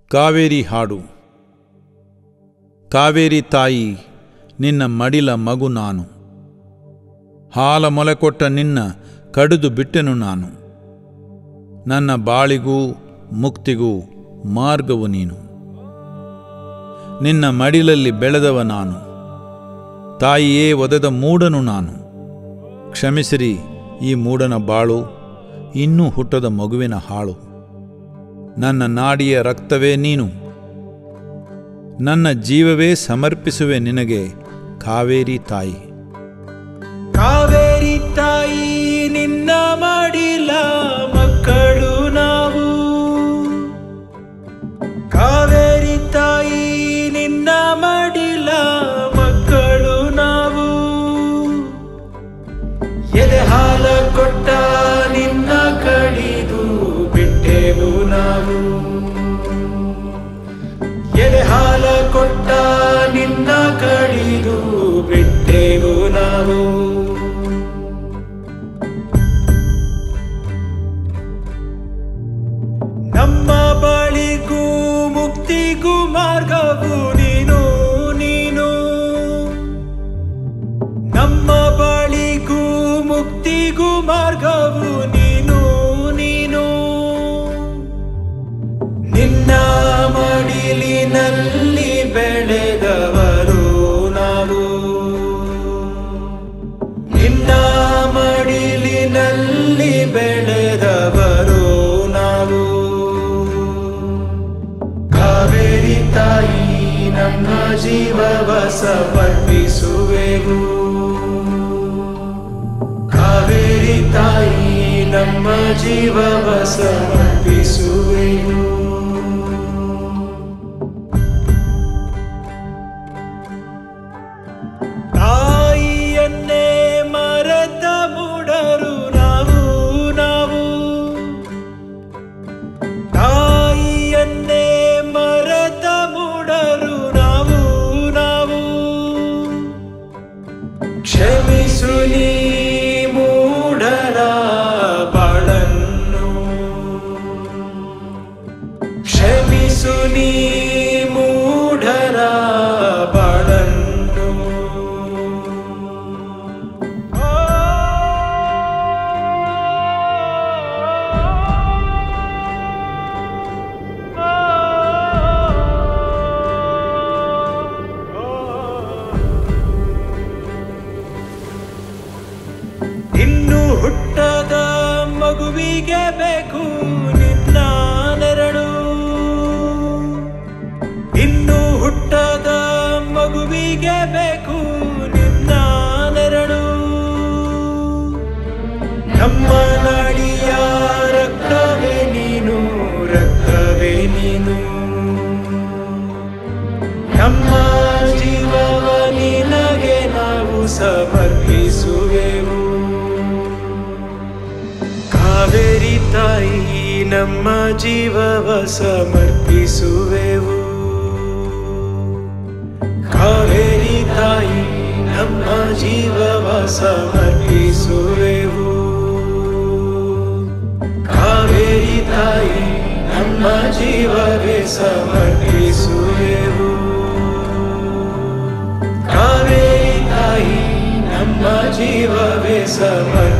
ಕಾವೇರಿ ಹಾಡು. ಕಾವೇರಿ ತಾಯಿ ನಿನ್ನ ಮಡಿಲ ಮಗು ನಾನು, ಹಾಲ ಮೊಲೆಕೊಟ್ಟ ನಿನ್ನ ಕಡಿದು ಬಿಟ್ಟೆನು ನಾನು. ನನ್ನ ಬಾಳಿಗೂ ಮುಕ್ತಿಗೂ ಮಾರ್ಗವು ನೀನು, ನಿನ್ನ ಮಡಿಲಲ್ಲಿ ಬೆಳೆದವ ನಾನು. ತಾಯಿಯೇ ಒದೆದ ಮೂಡನು ನಾನು, ಕ್ಷಮಿಸಿರಿ ಈ ಮೂಡನ ಬಾಳು, ಇನ್ನೂ ಹುಟ್ಟದ ಮಗುವಿನ ಹಾಳು. ನನ್ನ ನಾಡಿಯ ರಕ್ತವೇ ನೀನು, ನನ್ನ ಜೀವವೇ ಸಮರ್ಪಿಸುವೆ ನಿನಗೆ ಕಾವೇರಿ ತಾಯಿ. ಕಾವೇರಿ ತಾಯಿ ನಿನ್ನ ಮಾಡಿಲ್ಲ ಮಕ್ಕಳು ನಾವು, ಕಾವೇರಿ ತಾಯಿ ನಿನ್ನ ಮಾಡಿಲ್ಲ ಮಕ್ಕಳು ನಾವು. ಎದೆ ಹಾಲ ಕೊಟ್ಟ ನಿನ್ನ ಕಡಿದು ಬಿಟ್ಟೆವು ನಾವು, ಎದೆ ಹಾಲ ಕೊಟ್ಟ ನಿನ್ನ ಕಡಿದು ಬಿಟ್ಟೆವು ನಾವು. ನಮ್ಮ ಬಳಿಗೂ ಮುಕ್ತಿಗೂ ಮಾರ್ಗವು ನೀನು ನೀನು, ನಮ್ಮ ಬಳಿಗೂ ಮುಕ್ತಿಗೂ ಮಾರ್ಗವು ನೀನು ನೀನು. ನಿನ್ನ ಮಡಿಲಿನಲ್ಲಿ ಬೆಳೆದವರು ನಾವು, ನಿನ್ನ ಮಡಿಲಿನಲ್ಲಿ ಬೆಳೆದವರು ನಾವು. ಕಾವೇರಿ ತಾಯಿ ನಮ್ಮ ಜೀವವ ಸಮರ್ಪಿಸುವೆವು, ಕಾವೇರಿ ತಾಯಿ ನಮ್ಮ ಜೀವವ ಸಮರ್ಪಿಸುವೆವು. ತಾಯಿಯನ್ನೇ ಮರೆತ ಮೂಡರು ನಾವು ನಾವು, ತಾಯಿಯನ್ನೇ ಮರೆತ ಮೂಡರು ನಾವು ನಾವು. ಕ್ಷಮಿಸು ನೀ ಮೂಢರ ಬಾಳನ್ನು, ಕ್ಷಮಿಸು ನೀ ಮೂಢರ ಬಾಳನ್ನು. ಇನ್ನು ಹುಟ್ಟದ ಮಗುವಿಗೆ ಬೇಕು ನಿನ್ನ ನೆರಳು, ಇನ್ನು ಹುಟ್ಟದ ಮಗುವಿಗೆ ಬೇಕು ನಿನ್ನ ನೆರಳು. ನಮ್ಮ ನಾಡಿಯ ರಕ್ತವೇ ನೀನು, ರಕ್ತವೇ ನೀನು. ನಮ್ಮ ಜೀವವ ನಿನಗೆ ನಾವು ಸಮರ್ಪಿಸುವೆವು. ಕಾವೇರಿ ತಾಯಿ ನಮ್ಮ ಜೀವವ ಸಮರ್ಪಿಸುವೆವು, ಕಾವೇರಿ ತಾಯಿ ನಮ್ಮ ಜೀವವ ಸಮರ್ಪಿಸುವೆವು. ಕಾವೇರಿ ತಾಯಿ ನಮ್ಮ ಜೀವವೇ ಸಮರ್ಪಿಸುವೆವು, ಕಾವೇರಿ ತಾಯಿ ನಮ್ಮ ಜೀವವೇ ಸಮರ್ಪಿಸುವೆವು.